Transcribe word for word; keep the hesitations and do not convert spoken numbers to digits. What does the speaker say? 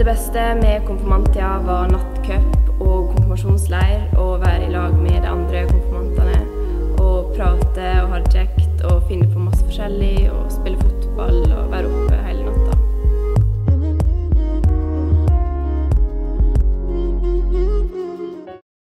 Det beste med konfirmantia var nattcup og konfirmasjonsleir, og være i lag med de andre konfirmantene, og prate og ha det kjekt, og finne på masse forskjellig, og spille